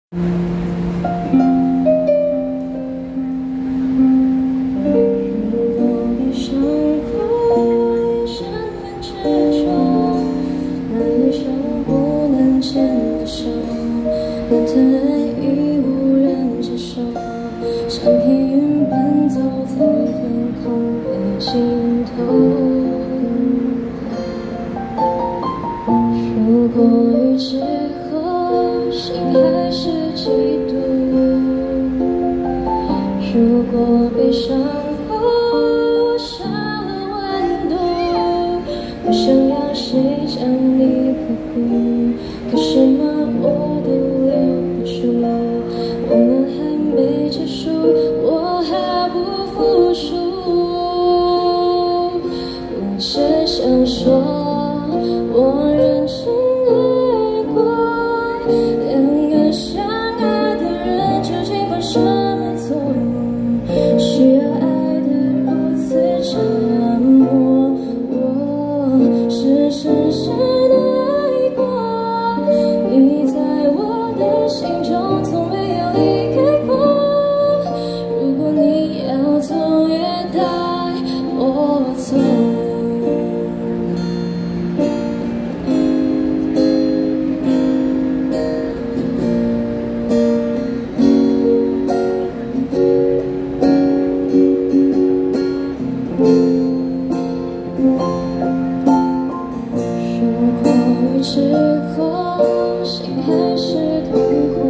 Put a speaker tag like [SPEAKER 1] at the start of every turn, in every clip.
[SPEAKER 1] 那段已无人接受，像片云奔走在天空的尽头。如果雨之后心还是嫉妒，如果悲伤后我杀了万度，不想要谁将你呵护，可什么我都留不住，我们还没结束，我还不服输。我只想说，我认真爱过，两个相爱的人究竟犯什么错，需要爱得如此折磨。我是深深的爱过，你在我的心中从没有离开过。如果你要走，也带我走。之后，心还是痛苦。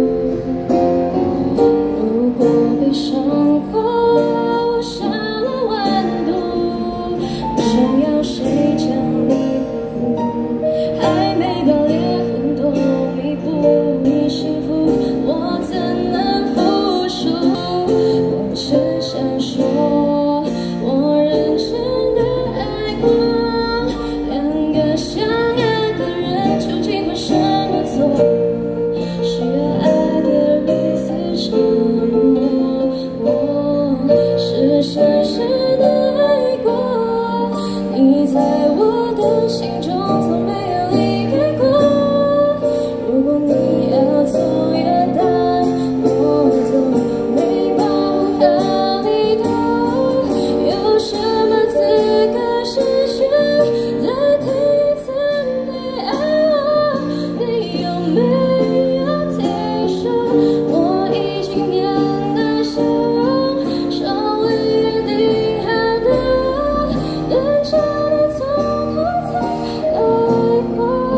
[SPEAKER 1] 如果悲伤后我杀了万度，不想要谁将你呵护，还没把裂缝都弥补，你幸福我怎能服输？我只想说，我认真的爱过，两个相爱什么错，需要爱的如此折磨。我是深深的爱过，你在我的心中从没有离开过。如果你要走，也带我走，没把我和你都有什么资格实现在第一次你爱我？你有没有听说，我已经变得笑容少了约定好的我，认真的从头再来过。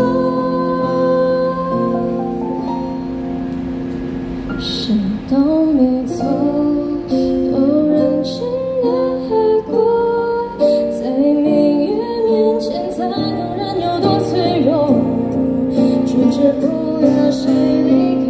[SPEAKER 1] 什么都没做，都认真的爱过，在明月面前才懂人有多脆弱。主旨不要谁离开。